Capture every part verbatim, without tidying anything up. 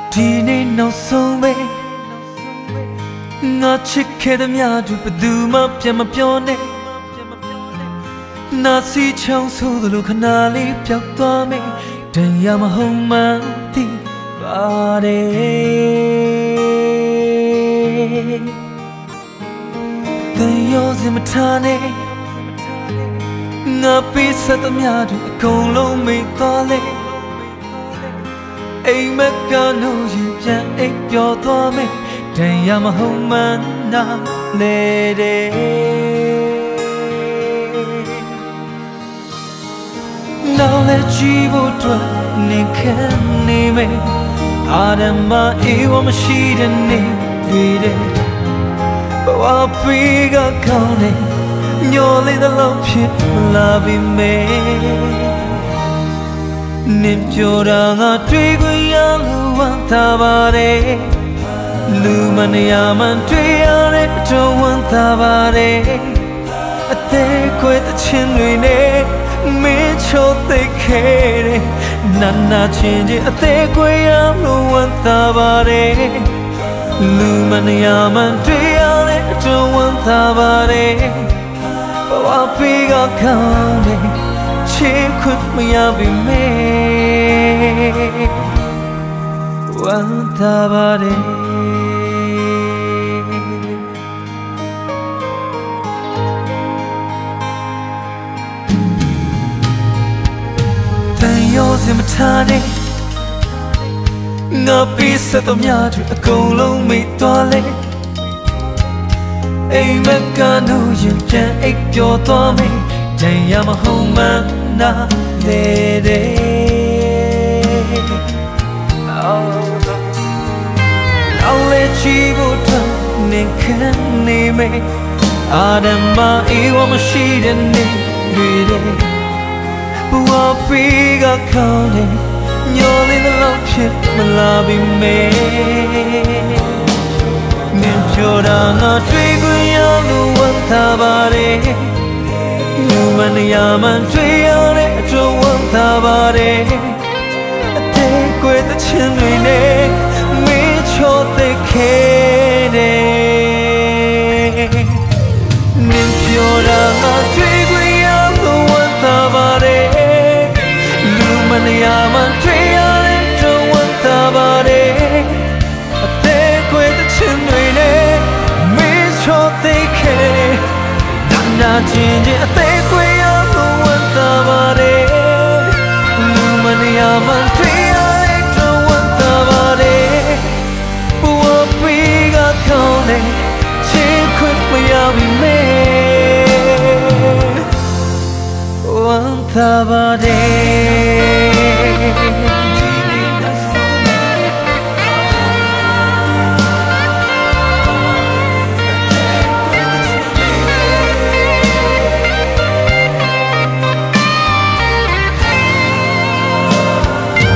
ဒီနေ့နောက်ဆုံးပဲငါချစ်ခဲ့တဲ့များတွေဘယ်သူမှပြန်မပြောနဲ့နာစီချောင်းဆိုသလိုခဏလေးပျောက်သွားမယ်တရားမဟုတ်မှန်းသိပါတယ်တရားစင်မထားနဲ့ငါပေးဆက်သမျှတွေအကုန်လုံးမေ့သွားလေအိမ်မက်ကတော့ရင်ပြန်အိပ်ပျော်သွားမယ်တရားမဟုတ်မှန်းနာလေတဲ့နောက်လည်းကြည့်ဖို့အတွက်နေခံနေမယ်အာရမအေးဝမရှိတဲ့နေတွေ့တယ်ဘဝပေးကကောင်းနေညှော်လေးသလောက်ဖြစ်လာပြီမယ်နင်ပြောတာငါတွေ့ခွင့်ရလို့ဝမ်းသာပါတယ်လူမနေရမှန်တွေ့ရတဲ့အတော့ဝမ်းသာပါတယ်အသေးခွဲတဲ့ချင်းတွေနဲ့မင်းချိုးသိခဲ့တယ်နာနာချင်းချင်းအသေးခွဲရလို့ဝမ်းသာပါတယ်လူမနေရမှန်တွေ့ရတဲ့အတော့ဝမ်းသာပါတယ်ဘဝပေးကကောင်းတယ်ချစ်ခွင့်မရပြီမေဝမ်းသာပါတယ်တရားစင်မထားနဲ့ငါပေးဆက်သမျှတွေအကုန်လုံးမေ့သွားလေအိမ်မက်ကတော့ရင်ပြန်အိပ်ပျော်သွားမယ်တရားမဟုတ်မှန်းနာလေတဲ့နောက်လည်းချီဖို့တော့နေခံနေမယ်အာရမအေးဝမရှိတဲ့နေတွေ့တယ်ဘဝပေးကကောင်းတယ်ညှော်လေးသလောက်ဖြစ်မလာပြီမယ်နင်ပြောတာငါတွေ့ခွင့်ရလို့ဝမ်းသာပါတယ်လူမနေရမှန်တွေ့ရတဲ့အတော့ဝမ်းသာပါတယ်အသေးကွယ်တဲ့ချင်းတွေနဲ့မင်းချိုးသိခဲ့တယ်နင်ပြောတာငါတွေ့ခွင့်ရလို့ဝမ်းသာပါတယ်လူမနေရမှန်တွေ့ရတဲ့အတော့ဝမ်းသာပါတယ်အသေးကွယ်တဲ့ချင်းတွေနဲ့မင်းချိုးသိခဲ့နာချင်းချင်းအသေးခွေရလို့ဝမ်းသာပါတယ်လူမနေရမှန်တွေ့ရတဲ့တော့ဝမ်းသာပါတယ်ဘဝပေးကကောင်းတယ်ချစ်ခွင့်မရပြီမေဝမ်းသာပါတယ်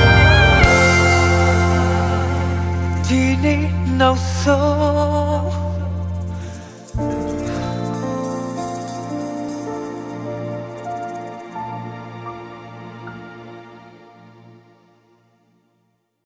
ဒီနေ့နောက်ဆုံး